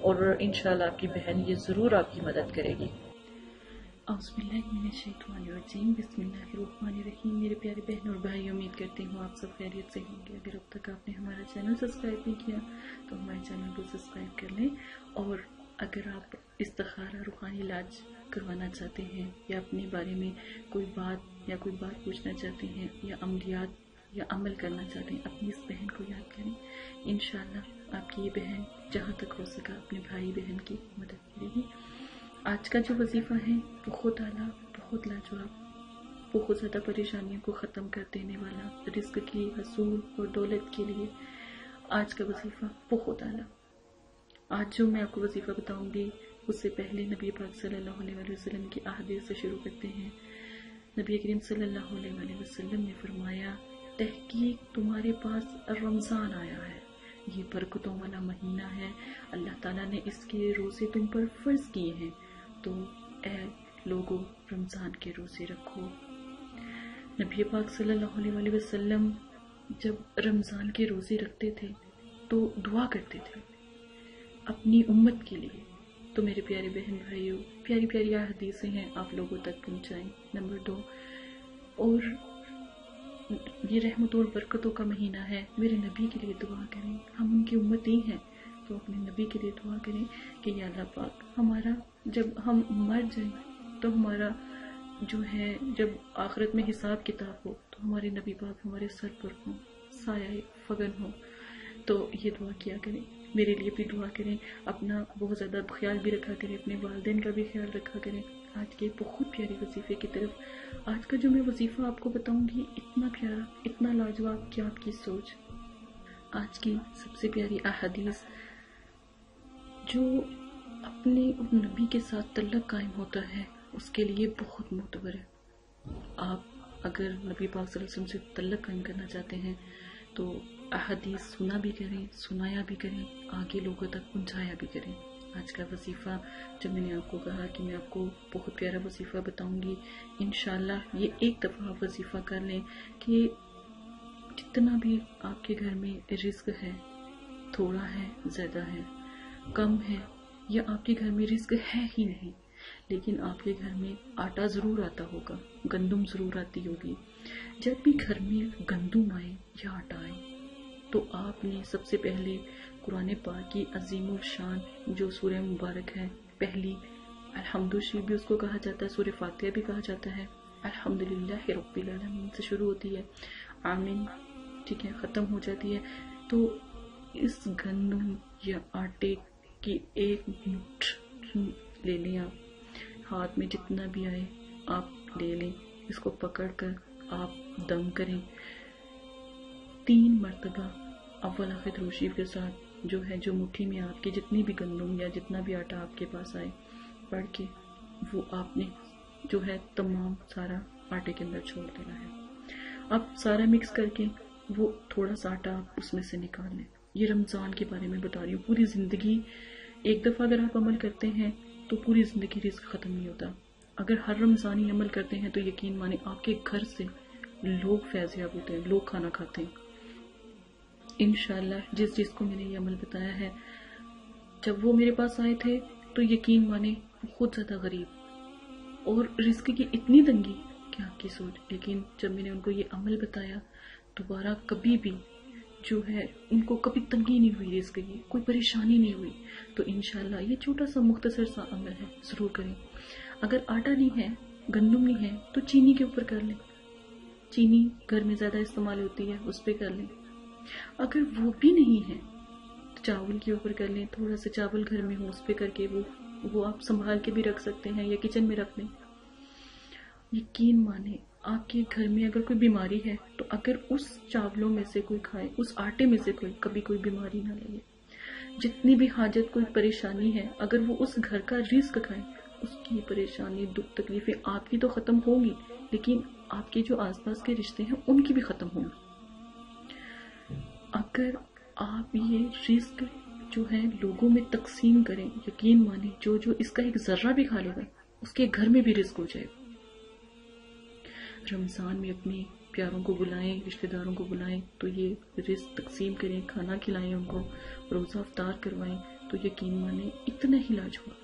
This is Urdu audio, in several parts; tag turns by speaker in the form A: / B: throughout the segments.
A: اور انشاءاللہ آپ کی بہن یہ ضرور آپ کی مدد کرے گی۔
B: اعوذ باللہ من الشیطان الرجیم، بسم اللہ الرحمن الرحیم۔ میرے پیارے بہن اور بھائی، امید کرتی ہوں آپ سب خیریت سے ہوں گے۔ اگر اب تک آپ نے ہمارا چینل سبسکرائب نہیں کیا تو ہمارے چینل کو سبسکرائب کر لیں، اور اگر آپ استخارہ روحانی علاج کروانا چاہتے ہیں یا اپنے بارے میں کوئی بات پوچھنا چاہتے ہیں یا عملیات یا عمل کرنا چاہتے ہیں، اپنی اس بہن کو یاد کریں۔ انشاءاللہ آپ کی یہ بہن جہاں تک ہو سکا اپنے بھائی بہن کی مدد کرے گی۔ آج کا جو وظیفہ ہے بہت اعلیٰ، بہت لاجواب، بہت زیادہ پریشانیوں کو ختم کر دینے والا، رزق کی حصول اور دولت کے لیے آج کا وظیفہ بہت اعلیٰ۔ آج جو میں آپ کو وظیفہ بتاؤں گی اس سے پہلے نبی پاک صلی اللہ علیہ وسلم کی احادیث سے شروع کرتے ہیں۔ نبی کریم صلی اللہ علیہ وسلم نے فرمایا، تحقیق تمہارے پاس رمضان آیا ہے، یہ برکتوں والا مہینہ ہے، اللہ تعالیٰ نے اس کے روزے تم پر فرض کیے ہیں، تو اے لوگوں رمضان کے روزے رکھو۔ نبی پاک صلی اللہ علیہ وسلم جب رمضان کے روزے رکھتے تھے تو دعا کرتے تھے اپنی امت کے لیے۔ تو میرے پیارے بہن بھائیوں، پیاری پیاری حدیثیں ہیں، آپ لوگوں تک پہنچائیں۔ نمبر 2، اور یہ رحمت اور برکتوں کا مہینہ ہے، میرے نبی کے لیے دعا کریں۔ ہم ان کی امت ہی ہیں تو اپنے نبی کے لیے دعا کریں کہ یا اللہ پاک، ہمارا جب ہم مر جائیں تو ہمارا جو ہے، جب آخرت میں حساب کتاب ہو تو ہمارے نبی پاک ہمارے سر پر ہوں، سایہ فگن ہو۔ تو یہ دعا کیا کریں، میرے لیے بھی دعا کریں، اپنا بہت زیادہ خیال بھی رکھا کریں، اپنے والدین کا بھی خیال رکھا کریں۔ آج کے بہت پیارے وظیفے کی طرف۔ آج کا جو میں وظیفہ آپ کو بتاؤں گی اتنا پیارا، اتنا لاجواب کہ آپ کی سوچ۔ آج کی سب سے پیاری احادیث، جو اپنے نبی کے ساتھ تعلق قائم ہوتا ہے اس کے لیے بہت معتبر ہے۔ آپ اگر نبی پاک صلی اللہ علیہ وسلم سے تعلق قائم کرنا چاہتے ہیں تو احادیث سنا بھی کریں، سنایا بھی کریں، آگے لوگوں تک پہنچایا بھی کریں۔ آج کا وظیفہ جب میں نے آپ کو کہا کہ میں آپ کو بہت پیارا وظیفہ بتاؤں گی، انشاءاللہ یہ ایک دفعہ آپ وظیفہ کر لیں کہ جتنا بھی آپ کے گھر میں رزق ہے، تھوڑا ہے، زیادہ ہے، کم ہے، یا آپ کے گھر میں رزق ہے ہی نہیں، لیکن آپ کے گھر میں آٹا ضرور آتا ہوگا، گندم ضرور آتی ہوگی۔ جب بھی گھر میں گندم آئے یا آٹا آئے تو آپ نے سب سے پہلے قرآن پاک کی عظیم الشان جو سورہ مبارک ہے، پہلی الحمد بھی اس کو کہا جاتا ہے، سورہ فاتحہ بھی کہا جاتا ہے، الحمدللہ رب العالمین سے شروع ہوتی ہے، آمین، ٹھیک ہے، ختم ہو جاتی ہے۔ تو اس گندم یا آٹے کی ایک مٹھ لے لیں، آپ ہاتھ میں جتنا بھی آئے آپ لے لیں، اس کو پکڑ کر آپ دم کریں 3 مرتبہ، اول آخر درود شریف کے ساتھ، جو ہے جو مٹھی میں آپ کی جتنی بھی گندم یا جتنا بھی آٹا آپ کے پاس آئے پڑھ کے وہ آپ نے جو ہے تمام سارا آٹے کے اندر چھوڑ دینا ہے۔ اب سارا مکس کر کے وہ تھوڑا سا آٹا آپ اس میں سے نکال لیں۔ یہ رمضان کے بارے میں بتا رہی ہوں، پوری زندگی ایک دفعہ اگر آپ عمل کرتے ہیں تو پوری زندگی رزق ختم نہیں ہوتا۔ اگر ہر رمضان ہی عمل کرتے ہیں تو یقین مانیں آپ کے گھر سے لوگ فیضیاب ہوتے ہیں، لوگ کھانا کھاتے ہیں۔ انشاءاللہ جس کو میں نے یہ عمل بتایا ہے، جب وہ میرے پاس آئے تھے تو یقین مانیں بہت زیادہ غریب اور رزق کی اتنی تنگی کہ آپ کی سوچ، لیکن جب میں نے ان کو یہ عمل بتایا دوبارہ کبھی بھی جو ہے ان کو کبھی تنگی نہیں ہوئی، رزق کی کوئی پریشانی نہیں ہوئی۔ تو انشاءاللہ یہ چھوٹا سا مختصر سا عمل ہے، ضرور کریں۔ اگر آٹا نہیں ہے، گندم نہیں ہے تو چینی کے اوپر کر لیں، چینی گھر میں زیادہ استعمال ہوتی ہے، اس پہ کر لیں۔ اگر وہ بھی نہیں ہے تو چاول کے اوپر کر لیں، تھوڑا سا چاول گھر میں ہو اس پہ کر کے وہ آپ سنبھال کے بھی رکھ سکتے ہیں یا کچن میں رکھ لیں۔ یقین مانیں آپ کے گھر میں اگر کوئی بیماری ہے تو اگر اس چاولوں میں سے کوئی کھائے، اس آٹے میں سے کبھی کوئی بیماری نہ لگے۔ جتنی بھی حاجت کوئی پریشانی ہے، اگر وہ اس گھر کا رزق کھائے، اس کی پریشانی دکھ تکلیفیں آپ کی تو ختم ہوگی، لیکن آپ کے جو آس پاس کے رشتے ہیں ان کی بھی ختم ہوگی۔ اگر آپ یہ رزق جو ہے لوگوں میں تقسیم کریں، یقین مانیں جو اس کا ایک ذرہ بھی کھا لے گا اس کے گھر میں بھی رزق ہو جائے گا۔ رمضان میں اپنے پیاروں کو بلائیں، رشتہ داروں کو بلائیں تو یہ رزق تقسیم کریں، کھانا کھلائیں، ان کو روزہ افطار کروائیں، تو یقین مانے اتنا ہی لاجواب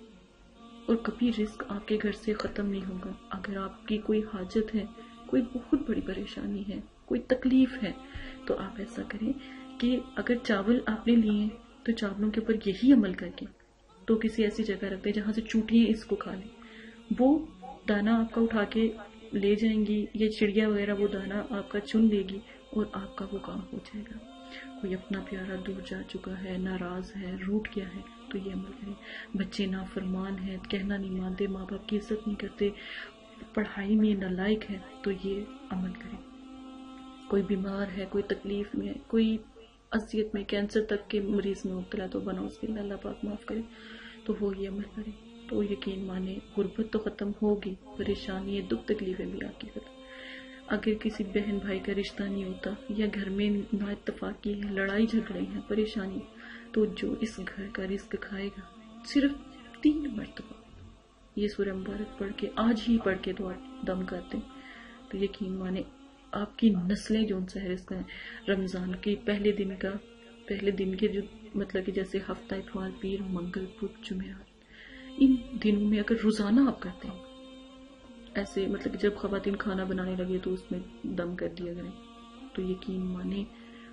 B: اور کبھی رزق آپ کے گھر سے ختم نہیں ہوگا. اگر آپ کی کوئی حاجت ہے، کوئی بہت بڑی پریشانی ہے، کوئی تکلیف ہے، تو آپ ایسا کریں کہ اگر چاول آپ نے لیے تو چاولوں کے اوپر یہی عمل کر کے تو کسی ایسی جگہ رکھ دیں جہاں سے چونٹیاں اس کو کھا لیں. وہ دانہ آپ کا اٹھا کے لے جائیں گی یا چڑیا وغیرہ وہ دانہ آپ کا چن لے گی اور آپ کا وہ کام ہو جائے گا. کوئی اپنا پیارا دور جا چکا ہے، ناراض ہے، روٹ گیا ہے، تو یہ عمل کریں. بچے نافرمان ہیں، کہنا نہیں مانتے، ماں باپ کی عزت نہیں کرتے، پڑھائی میں نالائق ہے، تو یہ عمل کریں. کوئی بیمار ہے، کوئی تکلیف میں ہے، کوئی اذیت میں، کینسر تک کے مریض میں مبتلا، تو بناؤ کے اللہ پاک معاف کرے، تو وہ یہ عمل کریں. تو یقین مانے غربت تو ختم ہوگی، پریشانی دکھ تکلیفیں بھی آپ کی ختم. اگر کسی بہن بھائی کا رشتہ نہیں ہوتا یا گھر میں نا اتفاقی ہے، لڑائی جھگڑے ہیں، پریشانی، تو جو اس گھر کا رزق کھائے گا صرف 3 مرتبہ یہ سورہ مبارک پڑھ کے، آج ہی پڑھ کے تو آپ دم کرتے ہیں، تو یقین مانے آپ کی نسلیں جو ان سے رزق ہیں. رمضان کے پہلے دن کے جو مطلب کہ جیسے ہفتہ اتوار پیر منگل بدھ جمعرات، ان دنوں میں اگر روزانہ آپ کرتے ہیں ایسے، مطلب کہ جب خواتین کھانا بنانے لگے تو اس میں دم کر دیا کریں، تو یقین مانے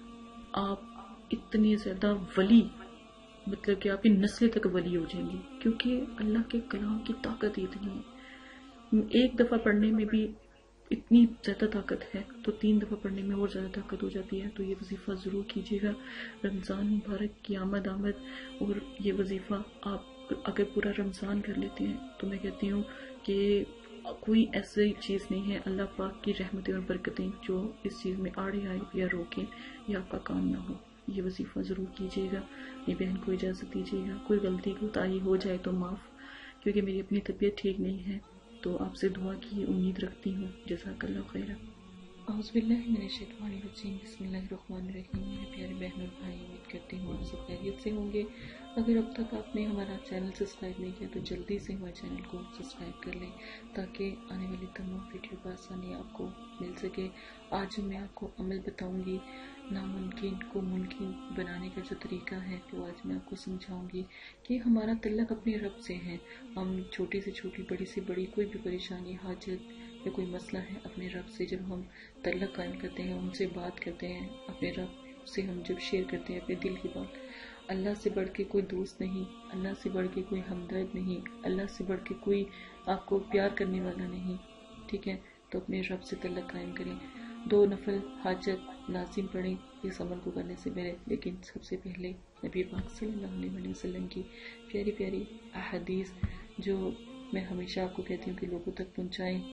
B: آپ اتنے زیادہ ولی، مطلب کہ آپ کی نسلیں تک ولی ہو جائیں گی، کیونکہ اللہ کے کلام کی طاقت ہی اتنی ہے. ایک دفعہ پڑھنے میں بھی اتنی زیادہ طاقت ہے تو 3 دفعہ پڑھنے میں اور زیادہ طاقت ہو جاتی ہے. تو یہ وظیفہ ضرور کیجیے گا. رمضان مبارک کی آمد اور یہ وظیفہ آپ اگر پورا رمضان کر لیتے ہیں تو میں کہتی ہوں کہ کوئی ایسی چیز نہیں ہے، اللہ پاک کی رحمتیں اور برکتیں جو اس چیز میں آڑے آئے یا روکیں یا آپ کا کام نہ ہو. یہ وظیفہ ضرور کیجیے گا. میری بہن کو اجازت دیجیے گا، کوئی غلطی کوتاہی ہو جائے تو معاف، کیونکہ میری اپنی طبیعت ٹھیک نہیں ہے، تو آپ سے دعا کی امید رکھتی ہوں. جزاک اللہ خیرہ. اعوذ باللہ من الشیطان الرجیم، بسم اللہ الرحمن الرحیم. میرے پیارے بہن اور بھائی، امید کرتی ہوں آپ سب خیریت سے ہوں گے. اگر اب تک آپ نے ہمارا چینل سبسکرائب نہیں کیا تو جلدی سے ہمارے چینل کو سبسکرائب کر لیں تاکہ آنے والی تمام ویڈیو بآسانی آپ کو مل سکے. آج میں آپ کو عمل بتاؤں گی، ناممکن کو ممکن بنانے کا جو طریقہ ہے وہ آج میں آپ کو سمجھاؤں گی کہ ہمارا تعلق اپنے رب سے ہے. ہم چھوٹی سے چھوٹی، بڑی سے بڑی کوئی بھی پریشانی، حاجت یا کوئی مسئلہ ہے، اپنے رب سے جب ہم تعلق قائم کرتے ہیں، ان سے بات کرتے ہیں، اپنے رب سے ہم جب شیئر کرتے ہیں اپنے دل کی بات، اللہ سے بڑھ کے کوئی دوست نہیں، اللہ سے بڑھ کے کوئی ہمدرد نہیں، اللہ سے بڑھ کے کوئی آپ کو پیار کرنے والا نہیں. ٹھیک ہے، تو اپنے رب سے تعلق قائم کریں. 2 نفل حاجت لازم پڑھیں اس عمل کو کرنے سے پہلے، لیکن سب سے پہلے نبی پاک صلی اللہ علیہ وسلم کی پیاری پیاری احادیث جو میں ہمیشہ آپ کو کہتی ہوں کہ لوگوں تک پہنچائیں.